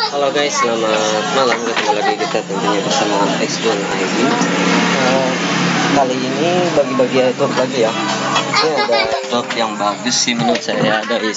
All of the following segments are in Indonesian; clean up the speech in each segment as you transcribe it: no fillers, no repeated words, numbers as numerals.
Halo guys, selamat malam. Ketemu lagi kita tentunya bersama X1 ID. Kali ini bagi-bagi airdrop lagi ya. Ini ada airdrop yang bagus sih menurut saya, dari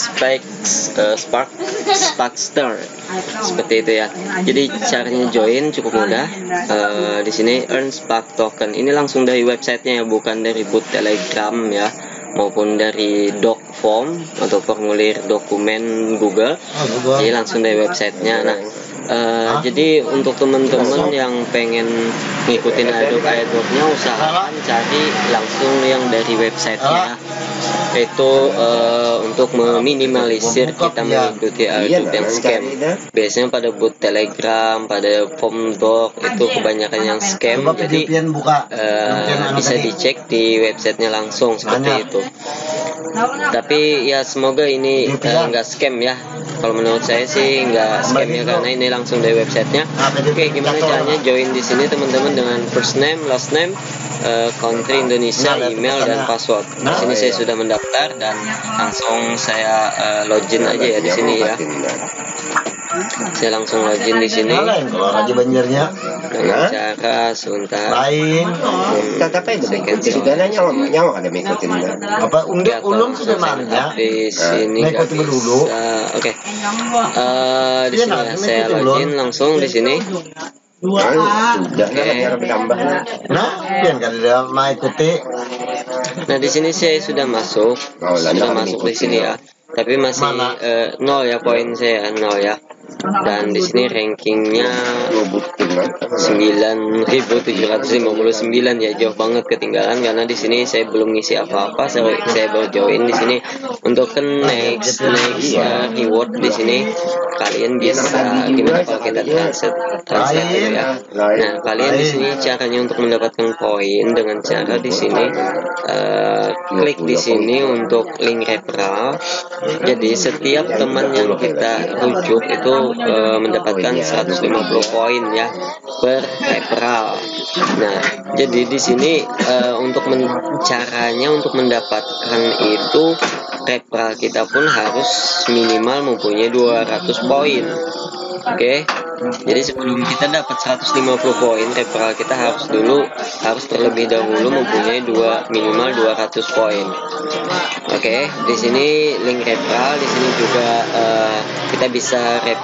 Sparkster seperti itu ya. Jadi caranya join cukup mudah. Di sini earn Spark token. Ini langsung dari websitenya ya, bukan dari bot Telegram ya, maupun dari doc form atau formulir dokumen Google. Jadi langsung dari websitenya. Nah, jadi untuk teman-teman yang pengen ngikutin airdropnya, usahakan cari langsung yang dari websitenya. Itu untuk meminimalisir kita mengikuti airdrop yang scam. Biasanya pada bot Telegram, pada form doc itu kebanyakan yang scam. Jadi bisa dicek di websitenya langsung seperti itu. Tapi ya semoga ini nggak scam ya. Kalau menurut saya sih nggak scam ya, karena ini langsung dari websitenya. Oke, gimana caranya join di sini teman-teman? Dengan first name, last name, country Indonesia, email dan password. Di sini saya sudah mendaftar dan langsung saya login aja ya di sini ya. Saya langsung login di sini dengan cara sebentar. Di sini nggak bisa. Oke. Di sini ya, saya login langsung di sini. Nah, di sini saya sudah masuk di sini ya. Tapi masih 0 ya, poin saya 0 ya. Dan di sini rankingnya 9.759 ya, jauh banget ketinggalan karena di sini saya belum ngisi apa-apa. Saya baru join di sini. Untuk next reward di sini kalian bisa gimana kalau kita translate dulu ya. Nah, kalian di sini caranya untuk mendapatkan koin dengan cara di sini klik di sini untuk link referral. Jadi setiap teman yang kita rujuk itu mendapatkan 150 koin ya per referral. Nah, jadi di sini untuk caranya untuk mendapatkan itu, referral kita pun harus minimal mempunyai 200 poin. Oke. Jadi sebelum kita dapat 150 poin referral, kita harus terlebih dahulu mempunyai minimal 200 poin. Oke, di sini link referral. Di sini juga kita bisa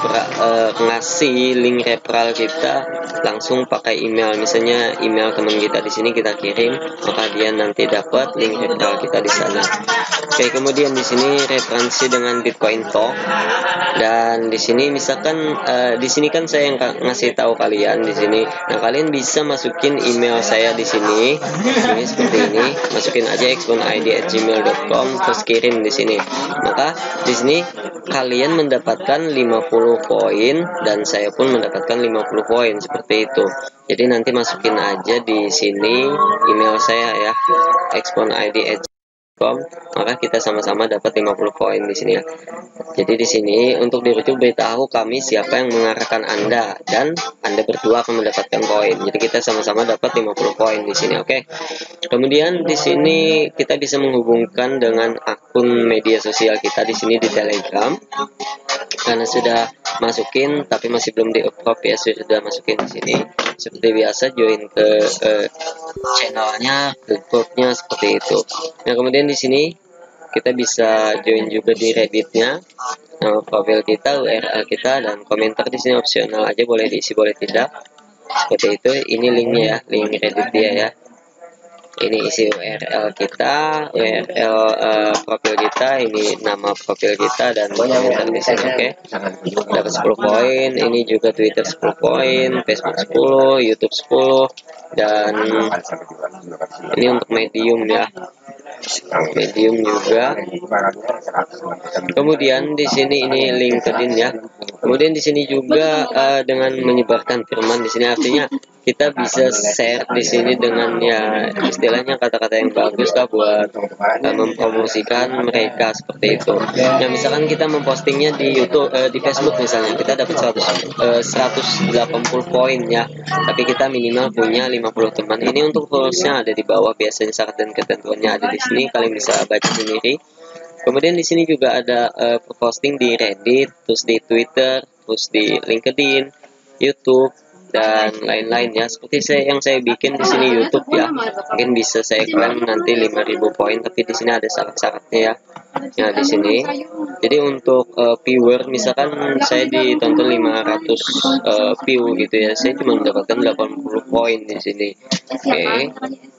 ngasih link referral kita langsung pakai email. Misalnya email teman kita di sini kita kirim, maka dia nanti dapat link referral kita di sana. Oke, kemudian di sini referensi dengan Bitcoin Talk. Dan di sini misalkan di sini kan saya yang ngasih tahu kalian di sini. Nah, kalian bisa masukin email saya di sini. Ini seperti ini. Masukin aja x1id@gmail.com terus kirim di sini. Maka di sini kalian mendapatkan 50 poin dan saya pun mendapatkan 50 poin seperti itu. Jadi nanti masukin aja di sini email saya ya, x1id@gmail.com, maka kita sama-sama dapat 50 poin di sini ya. Jadi di sini untuk dirujuk beritahu kami siapa yang mengarahkan Anda dan Anda berdua akan mendapatkan poin. Jadi kita sama-sama dapat 50 poin di sini, oke. Kemudian di sini kita bisa menghubungkan dengan akun media sosial kita di sini di Telegram. Karena sudah masukin tapi masih belum di-approve ya, sudah masukin di sini. Seperti biasa join ke channelnya, ke grupnya seperti itu. Nah, kemudian di sini kita bisa join juga di Redditnya, nama profil kita, URL kita, dan komentar di sini opsional aja, boleh diisi boleh tidak. Seperti itu. Ini linknya ya, link Reddit dia ya. Ini isi URL kita, URL profil kita, ini nama profil kita dan komentar di sini, oke. Dapat 10 poin. Ini juga Twitter 10 poin, Facebook 10, YouTube 10, dan ini untuk Medium ya. Medium juga. Kemudian di sini ini LinkedIn ya. Kemudian di sini juga dengan menyebarkan firman di sini, artinya kita bisa share di sini dengan ya istilahnya kata-kata yang bagus lah buat mempromosikan mereka seperti itu. Nah, misalkan kita mempostingnya di YouTube, di Facebook misalnya, kita dapat 180 poin ya. Tapi kita minimal punya 50 teman. Ini untuk rules-nya ada di bawah, biasanya syarat dan ketentuannya ada di sini, kalian bisa baca sendiri. Kemudian di sini juga ada posting di Reddit, terus di Twitter, terus di LinkedIn, YouTube, dan lain-lain ya. Seperti yang saya bikin di sini YouTube ya, mungkin bisa saya klaim nanti 5.000 poin, tapi di sini ada syarat-syaratnya ya. Nah di sini, jadi untuk viewer misalkan saya ditonton 500 view gitu ya, saya cuma mendapatkan 80 poin di sini. Oke.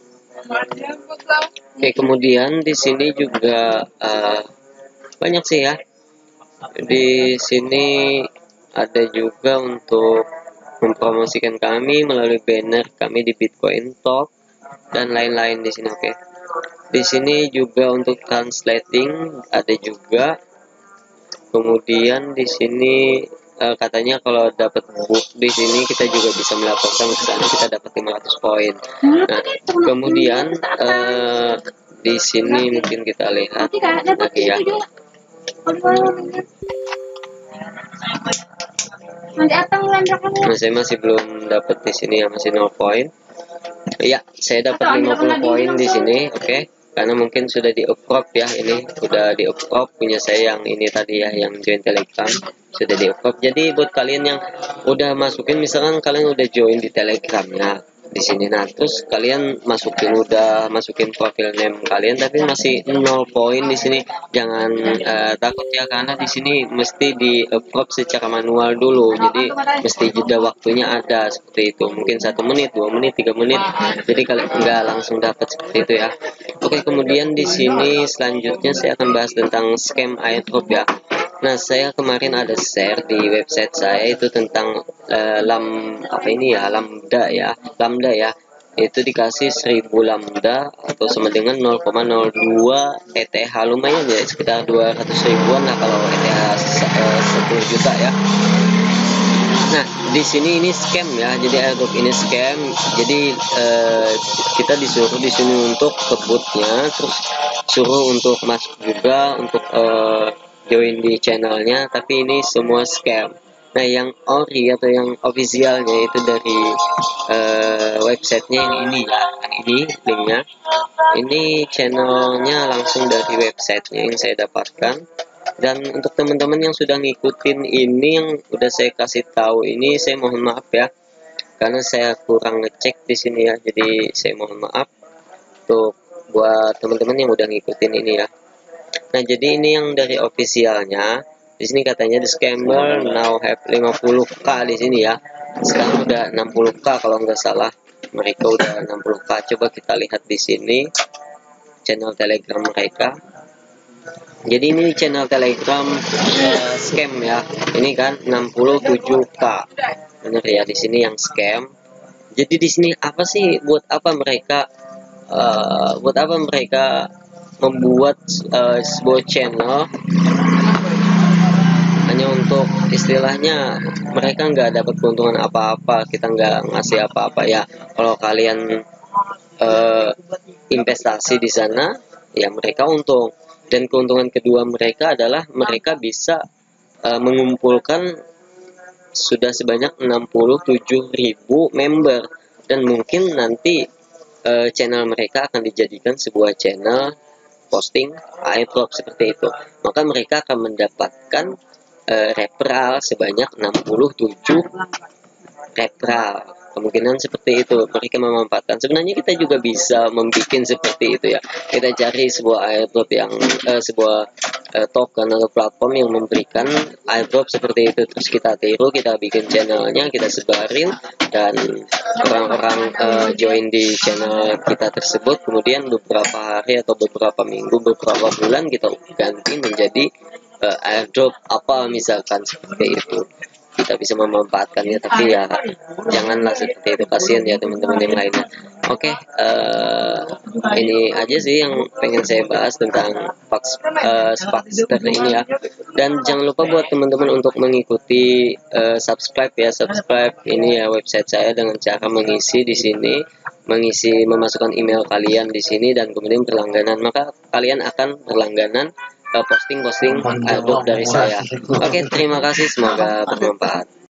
Oke, kemudian di sini juga banyak sih ya. Di sini ada juga untuk mempromosikan kami melalui banner kami di Bitcoin Talk dan lain-lain di sini. Oke. Di sini juga untuk translating ada juga. Kemudian di sini katanya kalau dapat book di sini kita juga bisa melaporkan ke sana, kita dapat 500 poin. Nah, kemudian di sini mungkin kita lihat lagi ya. Nah, saya masih belum dapat di sini ya, masih 0 poin. Ya, saya dapat 50 poin di sini, oke. Karena mungkin sudah di approve ya, ini sudah di approve punya saya yang ini tadi ya, yang join Telegram sudah di approve. Jadi buat kalian yang udah masukin, misalkan kalian udah join di Telegramnya di sini, nah terus kalian udah masukin profil name kalian tapi masih 0 poin di sini, jangan takut ya, karena di sini mesti di approve secara manual dulu, jadi mesti jeda waktunya ada seperti itu, mungkin 1 menit, 2 menit, 3 menit, jadi kalian nggak langsung dapat seperti itu ya. Oke, kemudian di sini selanjutnya saya akan bahas tentang scam airdrop ya. Nah, saya kemarin ada share di website saya itu tentang lambda ya. Itu dikasih 1000 lambda atau sama dengan 0,02 ETH, lumayan ya, sekitar 200 ribuan lah kalau ETH 10 juta ya. Nah, di sini ini scam ya. Jadi airdrop ini scam. Jadi kita disuruh di sini untuk kebutnya, terus suruh untuk masuk juga untuk join di channelnya, tapi ini semua scam. Nah, yang ori atau yang officialnya itu dari websitenya yang ini ya, yang ini linknya. Ini channelnya langsung dari websitenya yang saya dapatkan. Dan untuk teman-teman yang sudah ngikutin ini, yang udah saya kasih tahu ini, saya mohon maaf ya, karena saya kurang ngecek di sini ya. Jadi saya mohon maaf untuk buat teman-teman yang udah ngikutin ini ya. Nah, jadi ini yang dari officialnya. Di sini katanya the scammer now have 50k di sini ya. Sekarang udah 60k kalau nggak salah. Mereka udah 60k. Coba kita lihat di sini channel Telegram mereka. Jadi ini channel Telegram scam ya. Ini kan 67k. Benar ya, di sini yang scam. Jadi di sini apa sih, buat apa mereka membuat sebuah channel hanya untuk istilahnya mereka nggak dapat keuntungan apa-apa, kita nggak ngasih apa-apa ya. Kalau kalian investasi di sana ya mereka untung, dan keuntungan kedua mereka adalah mereka bisa mengumpulkan sudah sebanyak 67.000 member, dan mungkin nanti channel mereka akan dijadikan sebuah channel posting airdrop seperti itu, maka mereka akan mendapatkan referral sebanyak 67 referral. Kemungkinan seperti itu mereka memanfaatkan. Sebenarnya kita juga bisa membuat seperti itu ya. Kita cari sebuah airdrop yang sebuah token atau platform yang memberikan airdrop seperti itu, terus kita tiru, kita bikin channelnya, kita sebarin, dan orang-orang join di channel kita tersebut. Kemudian beberapa hari atau beberapa minggu, beberapa bulan kita ganti menjadi airdrop apa misalkan seperti itu. Kita bisa memanfaatkannya, tapi ya janganlah seperti itu, kasihan ya teman-teman yang lainnya. Oke, ini aja sih yang pengen saya bahas tentang Spakster ini ya. Dan jangan lupa buat teman-teman untuk mengikuti subscribe ini ya website saya dengan cara mengisi di sini, memasukkan email kalian di sini, dan kemudian berlangganan, maka kalian akan berlangganan posting airdrop dari saya. Oke, terima kasih, semoga bermanfaat.